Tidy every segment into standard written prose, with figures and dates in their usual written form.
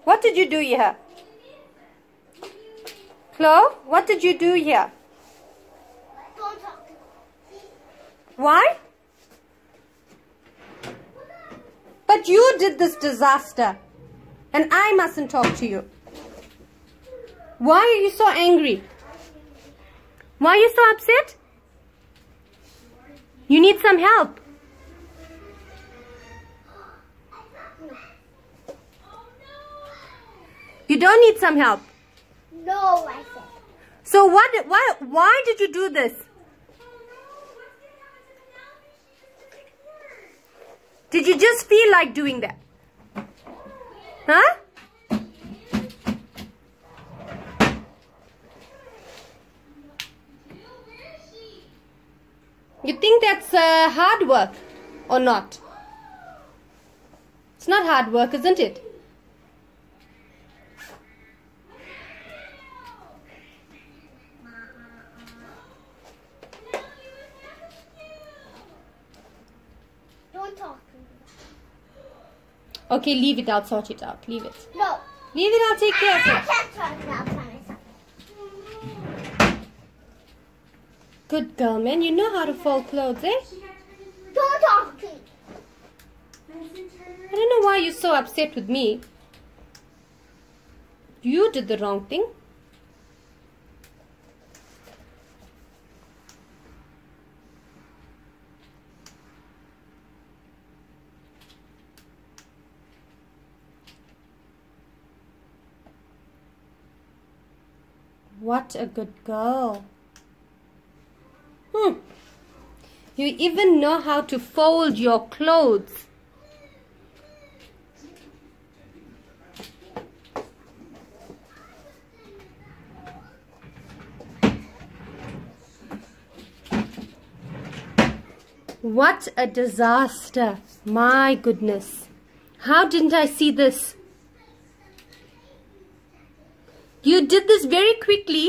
What did you do here? Chloe, what did you do here? Don't talk. Why? But you did this disaster. And I mustn't talk to you. Why are you so angry? Why are you so upset? You need some help. You don't need some help. No, I said. So why did you do this? Did you just feel like doing that? Huh? You think that's hard work or not? It's not hard work, isn't it? Don't talk to me. Okay, leave it. I'll sort it out. Leave it. No. Leave it. I'll take care of I it. can't talk about myself. Good girl, man. You know how to fold clothes, eh? Don't talk to me. I don't know why you're so upset with me. You did the wrong thing. What a good girl. You even know how to fold your clothes. What a disaster. My goodness. How didn't I see this? You did this very quickly.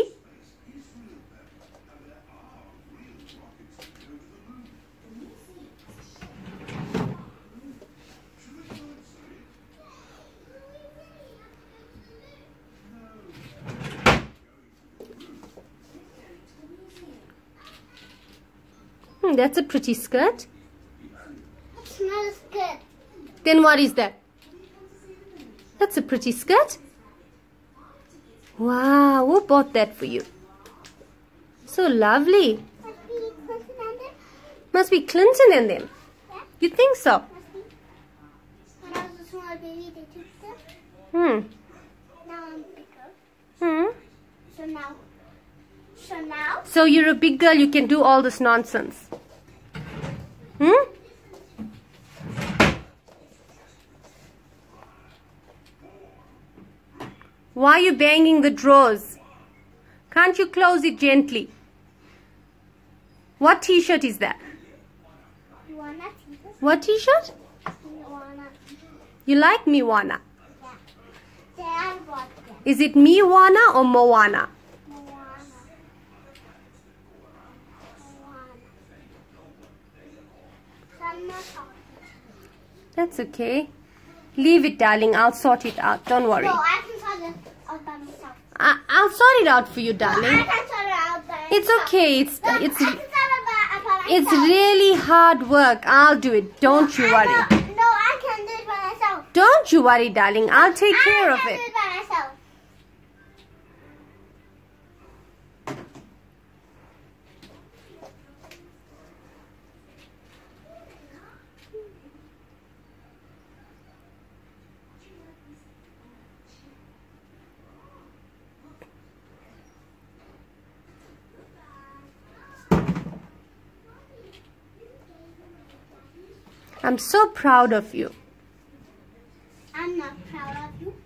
That's a pretty skirt. It's not a skirt. Then what is that? That's a pretty skirt. Wow, who bought that for you? So lovely. Must be Clinton and them. Yeah. You think so? When I was a small baby, they took them. Now I'm bigger. So now. So you're a big girl, you can do all this nonsense. Why are you banging the drawers? Can't you close it gently? What t-shirt is that? Moana t-shirt. What t-shirt? Moana. You like Miwana? Yeah. Dad bought them. Is it Miwana or Moana? Moana. So I'm not talking. That's okay. Leave it, darling. I'll sort it out. Don't worry. No, I can sort it out by myself. I'll sort it out for you, No, darling. I can sort it out by myself. It's okay. No, I can sort it by myself. It's really hard work. I'll do it. Don't you worry. No, I can do it by myself. Don't you worry, darling. I'll take care of I can it. do it by myself. I'm so proud of you. I'm not proud of you.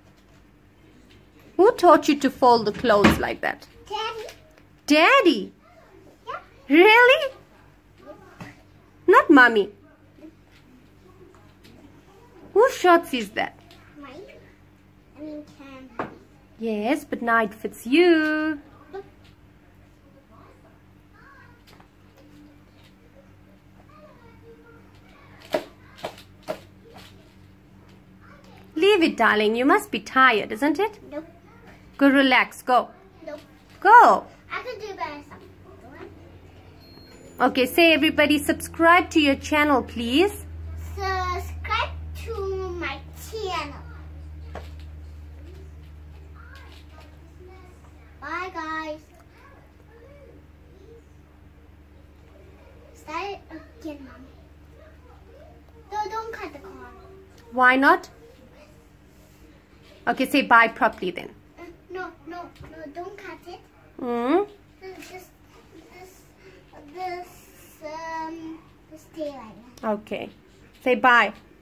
Who taught you to fold the clothes like that? Daddy. Daddy? Yeah. Really? Not mommy. Whose shorts is that? Mine. I mean, can. Yes, but now it fits you. leave it, darling. You must be tired, isn't it? Nope. Go relax. Go. Nope. Go. I can do by myself. Okay, say everybody subscribe to your channel, please. Subscribe to my channel. Bye, guys. Start it again, Mom. No, don't cut the cord. Why not? Okay, say bye properly then. No, don't cut it. This stay like that. Okay. Say bye.